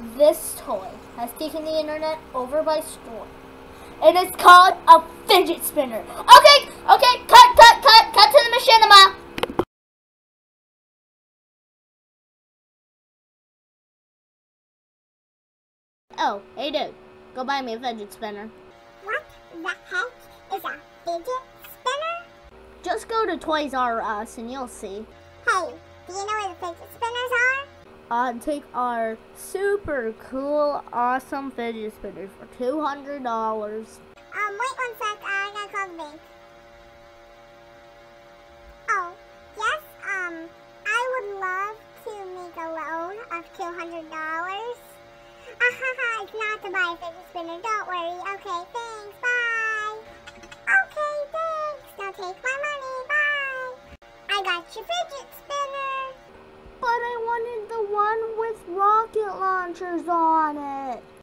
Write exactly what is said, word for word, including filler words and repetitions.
This toy has taken the internet over by storm. It is called a fidget spinner. Okay, okay, cut, cut, cut, cut to the machinima. Oh, hey dude, go buy me a fidget spinner. What the heck is a fidget spinner? Just go to Toys R Us and you'll see. Hey, do you know where the fidget spinners are? Uh, take our super cool, awesome fidget spinners for two hundred dollars. Um, wait one sec, I gotta call the bank. Oh, yes, um, I would love to make a loan of two hundred dollars. Ahaha, it's not to buy a fidget spinner, don't worry. Okay, thanks, bye. Okay, thanks, now take my money, bye. I got your fidget spinner. But I wanted the one with rocket launchers on it.